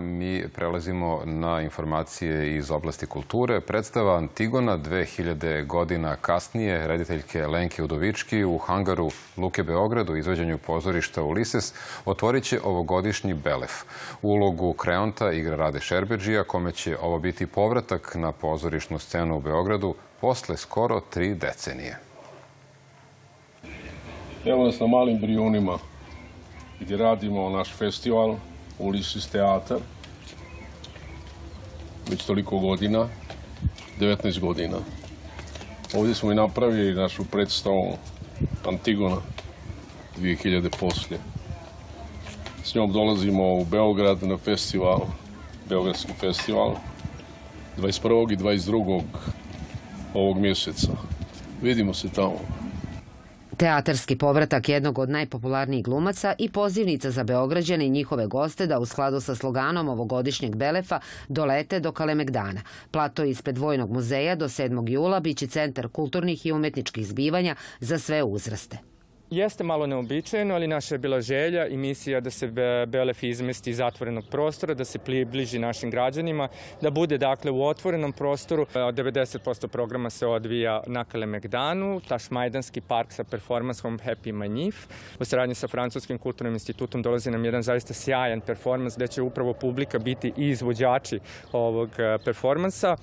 Mi prelazimo na informacije iz oblasti kulture. Predstava Antigona 2000 godina kasnije rediteljke Lenke Udovički u hangaru Luke Beograd u izvođenju pozorišta Ulises otvorit će ovogodišnji Belef. Ulogu Kreonta igra Rade Šerbedžija, kome će ovo biti povratak na pozorišnu scenu u Beogradu posle skoro 3 decenije. Evo nas na Malim Brijunima gdje radimo naš festival Ulises teatar, već toliko godina, 19 godina. Ovdje smo i napravili našu predstavu Antigona 2000 poslije. S njom dolazimo u Beograd na festival, Beogradski festival, 21. i 22. ovog mjeseca. Vidimo se tamo. Teatarski povratak jednog od najpopularnijih glumaca i pozivnica za Beograđane i njihove goste da u skladu sa sloganom ovogodišnjeg Belefa dolete do Kalemegdana. Plato ispred Vojnog muzeja do 7. jula biće centar kulturnih i umetničkih zbivanja za sve uzraste. Jeste malo neobičajeno, ali naša je bila želja i misija da se Belef izmesti iz zatvorenog prostora, da se približi našim građanima, da bude dakle u otvorenom prostoru. 90% programa se odvija na Kalemegdanu, Tašmajdanski park sa performansom Happy Manif. U saradnji sa Francuskim kulturnim institutom dolazi nam jedan zaista sjajan performans gde će upravo publika biti i izvođači ovog performansa.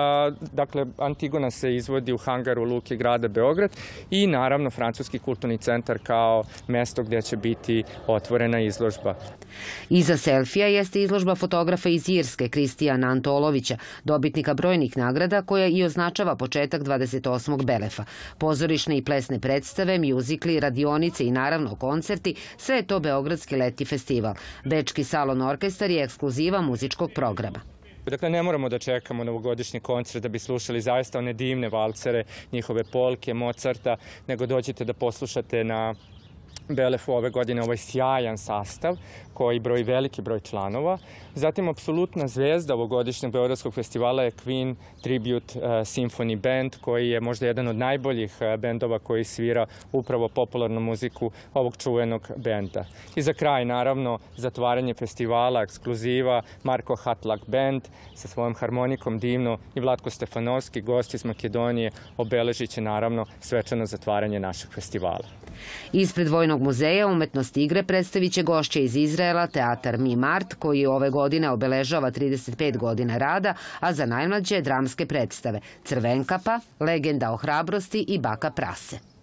Dakle, Antigona se izvodi u hangaru Luke grada Beograd i naravno Francuski kulturni centar kao mesto gdje će biti otvorena izložba. Iza selfija jeste izložba fotografa iz Irske, Kristijana Antolovića, dobitnika brojnih nagrada koja i označava početak 28. Belefa. Pozorišne i plesne predstave, mjuzikli, radionice i naravno koncerti, sve je to Beogradski letnji festival. Bečki salon orkestar je ekskluziva muzičkog programa. Dakle, ne moramo da čekamo novogodišnji koncert da bi slušali zaista one divne valcere, njihove polke, Mozarta, nego dođete da poslušate na Belefu ove godine ovaj sjajan sastav koji broji veliki broj članova. Zatim, apsolutna zvezda ovogodišnjeg Beogradskog festivala je Queen Tribute Symphony Band, koji je možda jedan od najboljih bendova koji svira upravo popularnu muziku ovog čuvenog benda. I za kraj, naravno, zatvaranje festivala, ekskluziva, Marko Hatlak Band sa svojom harmonikom divno i Vlatko Stefanovski, gost iz Makedonije, obeležit će naravno svečano zatvaranje našeg festivala. Ispred Vojnog muzeja umetnosti igre predstavit će gošće iz Izraela teatar Mi Mart, koji ove godine obeležava 35 godina rada, a za najmlađe dramske predstave Crvenkapa, Legenda o hrabrosti i Baka prase.